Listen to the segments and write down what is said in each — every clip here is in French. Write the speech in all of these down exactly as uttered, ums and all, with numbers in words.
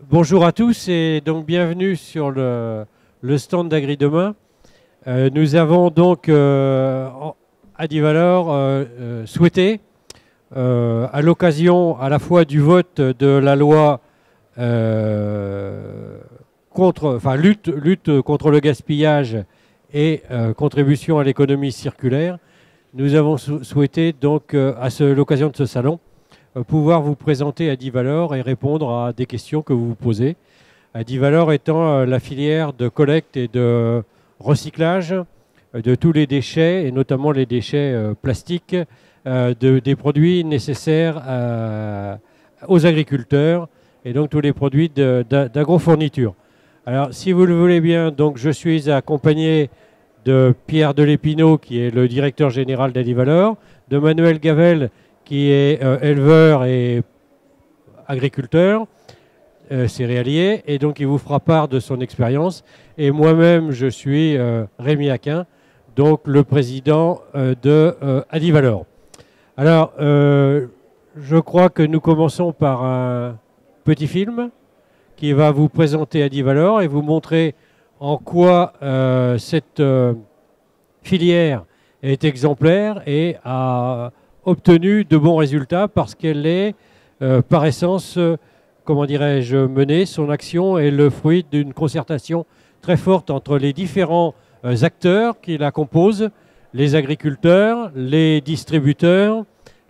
Bonjour à tous et donc bienvenue sur le, le stand d'Agri-Demain. Euh, nous avons donc euh, à Divalor euh, euh, souhaité, euh, à l'occasion à la fois du vote de la loi euh, contre, enfin, lutte, lutte contre le gaspillage et euh, contribution à l'économie circulaire, nous avons sou souhaité donc euh, à l'occasion de ce salon pouvoir vous présenter Adivalor et répondre à des questions que vous vous posez. Adivalor étant la filière de collecte et de recyclage de tous les déchets, et notamment les déchets plastiques, de, des produits nécessaires à, aux agriculteurs, et donc tous les produits d'agrofourniture. Alors, si vous le voulez bien, donc, je suis accompagné de Pierre Delépinaud, qui est le directeur général d'Adivalor, de Manuel Gavel, qui est euh, éleveur et agriculteur, euh, céréalier, et donc il vous fera part de son expérience. Et moi-même, je suis euh, Rémi Aquin, donc le président euh, de euh, Adivalor. Alors, euh, je crois que nous commençons par un petit film qui va vous présenter Adivalor et vous montrer en quoi euh, cette euh, filière est exemplaire et a obtenu de bons résultats parce qu'elle est, euh, par essence, euh, comment dirais-je, menée. Son action est le fruit d'une concertation très forte entre les différents euh, acteurs qui la composent, les agriculteurs, les distributeurs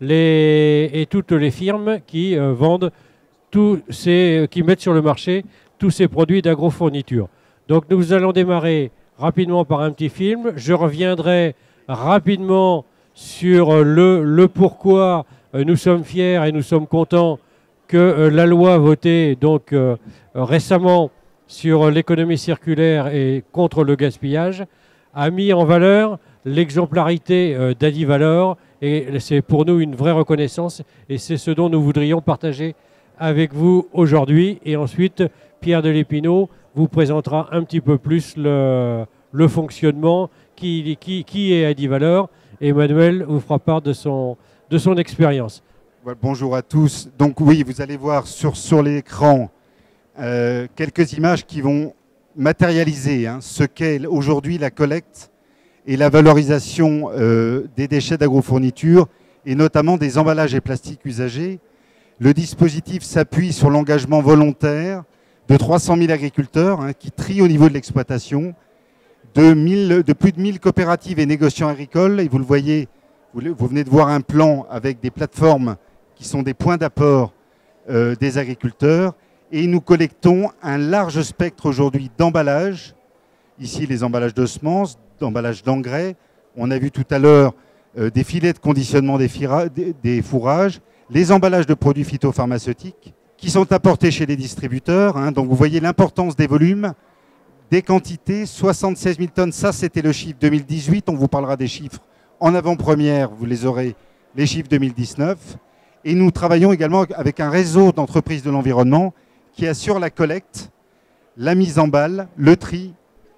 les, et toutes les firmes qui euh, vendent tous ces, qui mettent sur le marché tous ces produits d'agrofourniture. Donc nous allons démarrer rapidement par un petit film. Je reviendrai rapidement sur le, le pourquoi euh, nous sommes fiers et nous sommes contents que euh, la loi votée donc, euh, récemment sur l'économie circulaire et contre le gaspillage a mis en valeur l'exemplarité euh, d'Adivalor, et c'est pour nous une vraie reconnaissance et c'est ce dont nous voudrions partager avec vous aujourd'hui. Et ensuite, Pierre Delépinaud vous présentera un petit peu plus le, le fonctionnement, qui, qui, qui est Adivalor. Emmanuel vous fera part de son, de son expérience. Bonjour à tous. Donc oui, vous allez voir sur, sur l'écran euh, quelques images qui vont matérialiser hein, ce qu'est aujourd'hui la collecte et la valorisation euh, des déchets d'agrofourniture et notamment des emballages et plastiques usagés. Le dispositif s'appuie sur l'engagement volontaire de trois cent mille agriculteurs hein, qui trient au niveau de l'exploitation, De, mille, de plus de mille coopératives et négociants agricoles. Et vous le voyez, vous, vous venez de voir un plan avec des plateformes qui sont des points d'apport euh, des agriculteurs. Et nous collectons un large spectre aujourd'hui d'emballages. Ici, les emballages de semences, d'emballages d'engrais. On a vu tout à l'heure euh, des filets de conditionnement des, des, des fourrages, les emballages de produits phytopharmaceutiques qui sont apportés chez les distributeurs. Hein. Donc vous voyez l'importance des volumes. Des quantités, soixante-seize mille tonnes, ça c'était le chiffre deux mille dix-huit, on vous parlera des chiffres en avant-première, vous les aurez, les chiffres deux mille dix-neuf. Et nous travaillons également avec un réseau d'entreprises de l'environnement qui assure la collecte, la mise en balle, le tri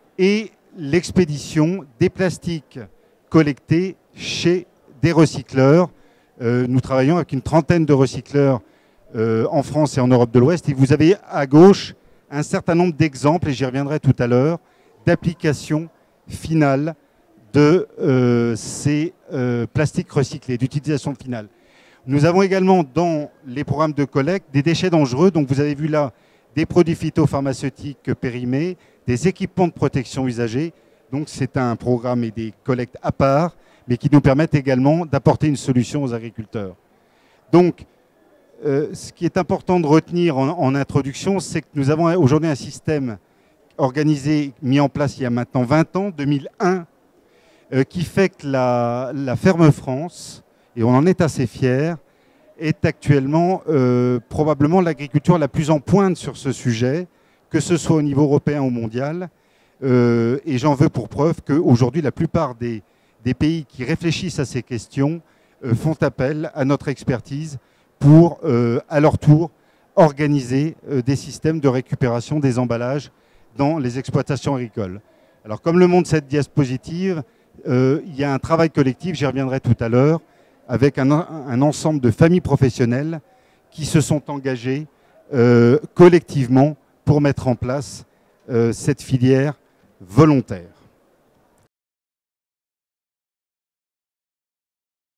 et l'expédition des plastiques collectés chez des recycleurs. Euh, nous travaillons avec une trentaine de recycleurs euh, en France et en Europe de l'Ouest. Et vous avez à gauche un certain nombre d'exemples, et j'y reviendrai tout à l'heure, d'applications finales de euh, ces euh, plastiques recyclés, d'utilisation finale. Nous avons également dans les programmes de collecte des déchets dangereux. Donc vous avez vu là des produits phytopharmaceutiques périmés, des équipements de protection usagés. Donc c'est un programme et des collectes à part, mais qui nous permettent également d'apporter une solution aux agriculteurs. Donc, Euh, ce qui est important de retenir en, en introduction, c'est que nous avons aujourd'hui un système organisé, mis en place il y a maintenant vingt ans, deux mille un, euh, qui fait que la, la Ferme France, et on en est assez fiers, est actuellement euh, probablement l'agriculture la plus en pointe sur ce sujet, que ce soit au niveau européen ou mondial. Euh, et j'en veux pour preuve qu'aujourd'hui, la plupart des, des pays qui réfléchissent à ces questions euh, font appel à notre expertise pour, euh, à leur tour, organiser euh, des systèmes de récupération des emballages dans les exploitations agricoles. Alors, comme le montre cette diapositive, euh, il y a un travail collectif, j'y reviendrai tout à l'heure, avec un, un ensemble de familles professionnelles qui se sont engagées euh, collectivement pour mettre en place euh, cette filière volontaire.